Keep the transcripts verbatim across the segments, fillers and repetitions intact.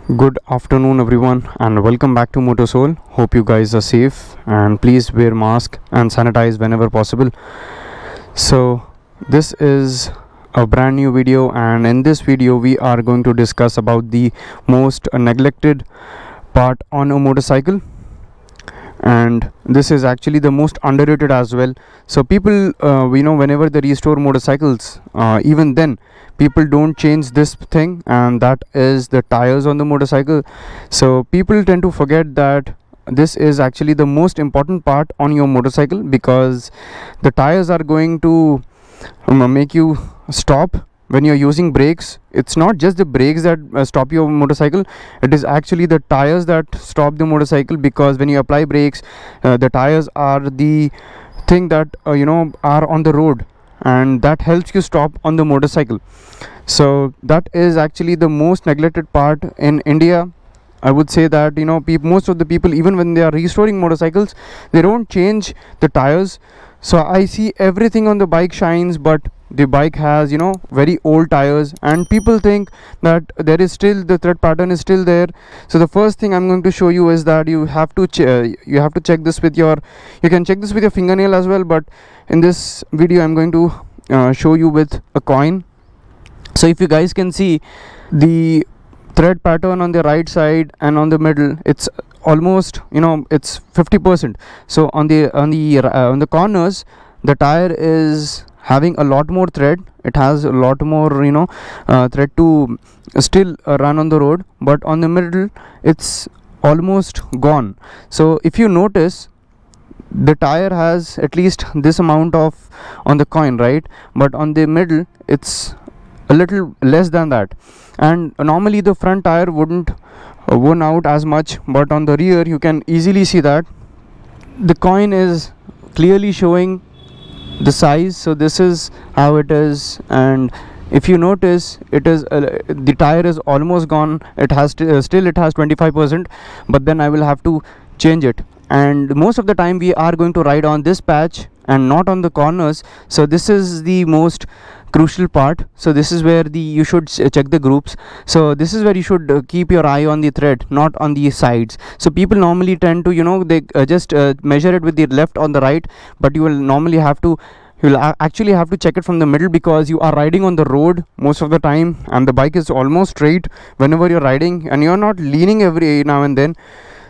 Good afternoon everyone and welcome back to Motorsoul. Hope you guys are safe and please wear mask and sanitize whenever possible. So this is a brand new video, and in this video we are going to discuss about the most neglected part on a motorcycle, and this is actually the most underrated as well. So people uh, we know whenever they restore motorcycles, uh, even then people don't change this thing, and that is the tires on the motorcycle. So people tend to forget that this is actually the most important part on your motorcycle, because the tires are going to um, make you stop when you're using brakes. It's not just the brakes that uh, stop your motorcycle, it is actually the tires that stop the motorcycle, because when you apply brakes, uh, the tires are the thing that uh, you know are on the road, and that helps you stop on the motorcycle. So that is actually the most neglected part in India. I would say that you know peop most of the people, even when they are restoring motorcycles, they don't change the tires. So I see everything on the bike shines, but the bike has you know very old tires, and people think that there is still the thread pattern is still there. So the first thing I'm going to show you is that you have to ch uh, you have to check this with your you can check this with your fingernail as well, but in this video I'm going to uh, show you with a coin. So if you guys can see the thread pattern on the right side and on the middle, it's almost you know it's fifty percent. So on the on the uh, on the corners, the tire is having a lot more thread. It has a lot more you know uh, thread to still uh, run on the road, but on the middle it's almost gone. So if you notice, the tire has at least this amount of on the coin, right? But on the middle it's a little less than that, and normally the front tire wouldn't uh, worn out as much, but on the rear you can easily see that the coin is clearly showing the size. So this is how it is, and if you notice, it is uh, the tire is almost gone. It has st uh, still it has twenty-five percent, but then I will have to change it, and most of the time we are going to ride on this patch and not on the corners. So this is the most crucial part. So this is where the you should check the groups. So this is where you should uh, keep your eye on the thread, not on the sides. So people normally tend to you know they uh, just uh, measure it with the left on the right, but you will normally have to you will actually have to check it from the middle, because you are riding on the road most of the time and the bike is almost straight whenever you're riding, and you're not leaning every now and then.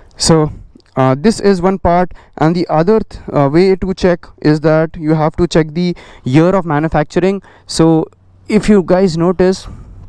So Uh, this is one part, and the other th uh, way to check is that you have to check the year of manufacturing. So if you guys notice,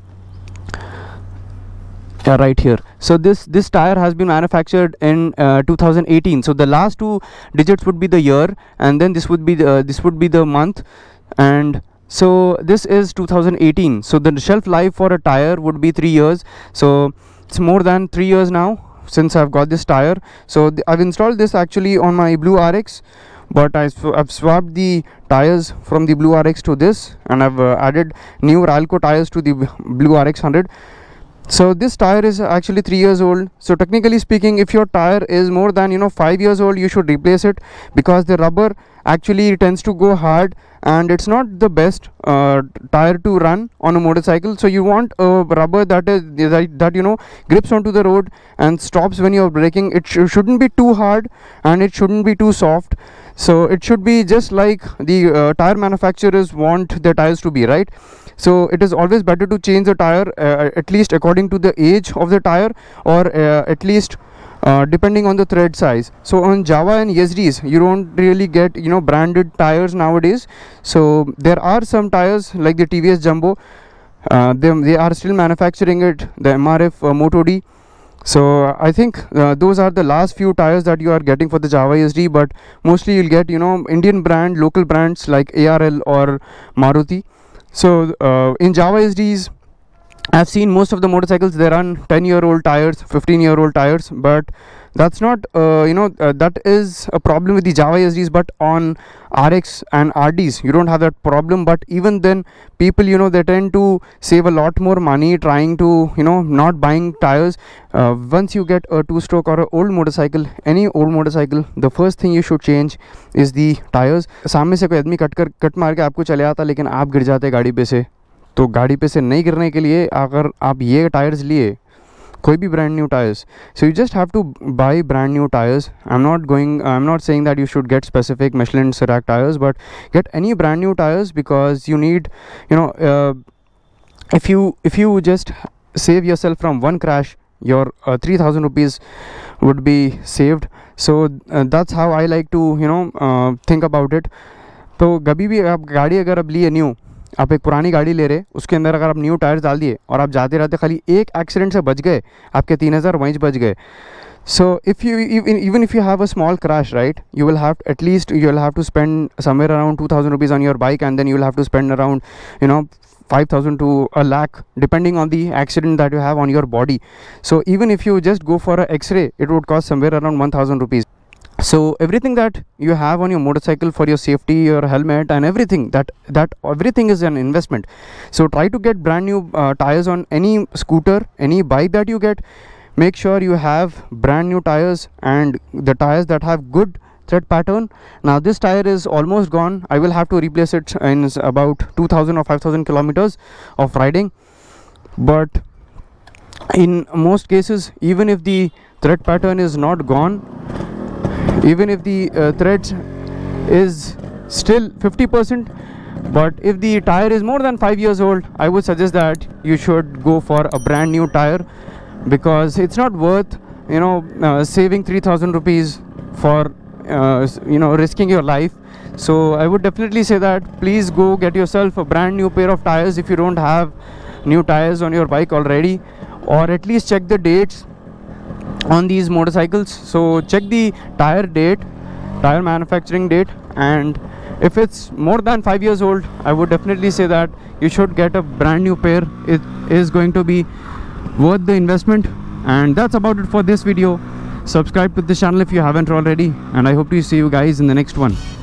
yeah, right here, so this this tire has been manufactured in uh, two thousand eighteen. So the last two digits would be the year, and then this would be the, uh, this would be the month, and so this is two thousand eighteen. So the shelf life for a tire would be three years. So it's more than three years now since I've got this tire. So I've installed this actually on my Blue R X, but I sw I've swapped the tires from the Blue R X to this, and I've uh, added new Ralco tires to the Blue R X one hundred. So this tire is actually three years old. So technically speaking, if your tire is more than you know five years old, you should replace it, because the rubber actually tends to go hard, and it's not the best uh, tire to run on a motorcycle. So you want a rubber that is that, that you know grips onto the road and stops when you're braking. It sh shouldn't be too hard, and it shouldn't be too soft. So it should be just like the uh, tire manufacturers want their tires to be, right? So it is always better to change the tire uh, at least according to the age of the tire, or uh, at least uh, depending on the thread size. So on Java and Yezdis, you don't really get you know branded tires nowadays. So there are some tires like the T V S Jumbo, uh, they, they are still manufacturing it, the M R F uh, Moto D. So I think uh, those are the last few tires that you are getting for the Java S D, but mostly you'll get you know Indian brand, local brands like A R L or Maruti. So uh, in Java S Ds, I've seen most of the motorcycles, they run ten year old tires, fifteen year old tires, but that's not uh, you know uh, that is a problem with the Java S Ds. But on R X and R Ds you don't have that problem. But even then, people you know they tend to save a lot more money trying to you know not buying tires. Uh, once you get a two stroke or a old motorcycle, any old motorcycle, the first thing you should change is the tires. सामने से कोई आदमी cut कर cut मार के आपको चले आता, लेकिन आप गिर जाते गाड़ी पे से, तो गाड़ी पे से नहीं गिरने के लिए अगर आप ये टायर्स लिए कोई भी brand new tires. So you just have to buy brand new tires. I'm not going I'm not saying that you should get specific Michelin Cerac tires, but get any brand new tires, because you need, you know, uh, if you if you just save yourself from one crash, your uh, three thousand rupees would be saved. So uh, that's how I like to, you know, uh, think about it. तो कभी भी आप गाड़ी अगर अब लिए new, आप एक पुरानी गाड़ी ले रहे, उसके अंदर अगर आप न्यू टायर्स डाल दिए और आप जाते रहते खाली एक एक्सीडेंट से बच गए, आपके तीन हज़ार वहीं बच गए. So if you even even if you have a small crash, right, you will have at least you will have to spend somewhere around two thousand rupees on your bike, and then you will have to spend around, you know, five thousand to a lakh depending on the accident that you have on your body. So even if you just go for a X-ray, it would cost somewhere around one thousand rupees. So everything that you have on your motorcycle for your safety, your helmet and everything, that that everything is an investment. So try to get brand new uh, tires on any scooter, any bike that you get. Make sure you have brand new tires, and the tires that have good tread pattern. Now this tire is almost gone. I will have to replace it in about two thousand or five thousand kilometers of riding. But in most cases, even if the tread pattern is not gone, even if the uh, threads is still fifty percent, but if the tire is more than five years old, I would suggest that you should go for a brand new tire, because it's not worth, you know, uh, saving three thousand rupees for uh, you know, risking your life. So I would definitely say that please go get yourself a brand new pair of tires if you don't have new tires on your bike already, or at least check the dates on these motorcycles. So check the tire date, tire manufacturing date, and if it's more than five years old, I would definitely say that you should get a brand new pair. It is going to be worth the investment. And that's about it for this video. Subscribe to this channel if you haven't already, and I hope to see you guys in the next one.